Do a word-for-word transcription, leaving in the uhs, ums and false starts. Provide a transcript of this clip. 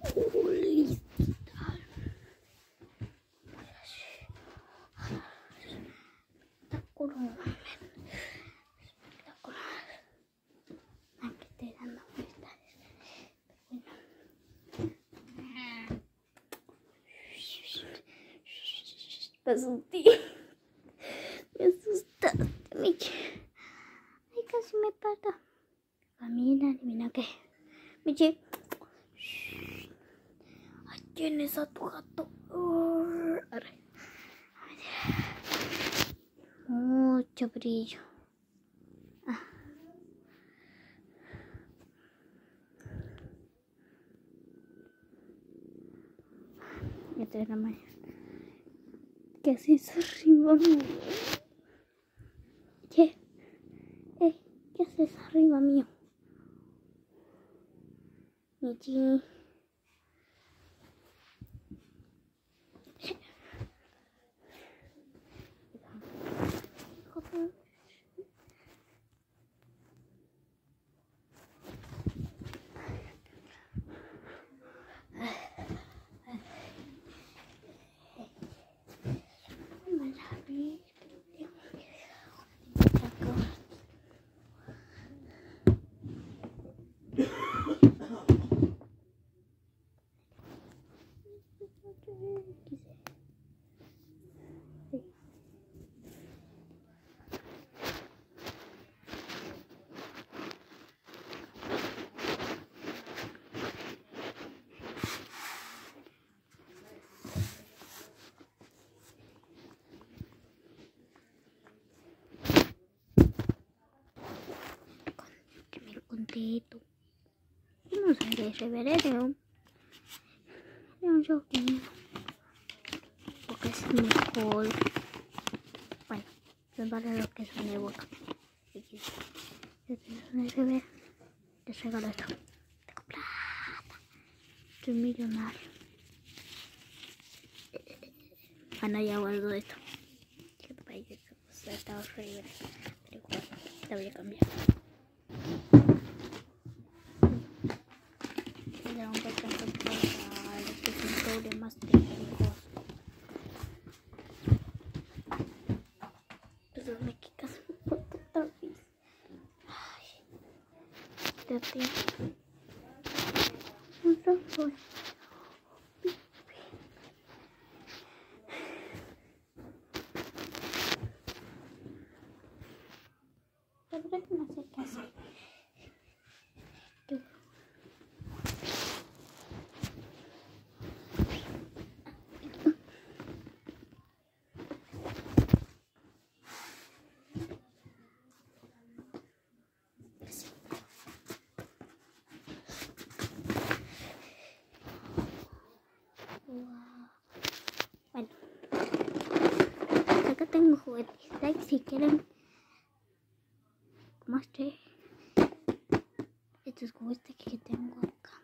Uy, espectacular. Espectacular. Aquí estoy dando vueltas. Me asusté. Me asustaste, Michi. Ay, casi me pata. Camina, adivina qué. Michi. Ay, ¿quién es a tu gato? Uh, mucho brillo. Ah. Esta es la mañana. ¿Qué haces arriba mío? ¿Qué? Eh, ¿qué haces arriba mío? Michi. Contento. No sé qué se veré de un joguinho. Porque es mejor. Bueno, son para los que son de boca. No se ve. Te regalo esto. Tengo plata. Soy millonario. Ana ya guardo esto. ¿Qué te parece? Está horrible. Pero igual, la voy a cambiar. Le vamos a alcanzar para los que son problemas técnicos. Entonces me quicas un poco tarde. Ay, ya te... No soy. La verdad que no sé qué hacer. Bueno, acá tengo juguetes. Like si quieren más de estos juguetes que tengo acá.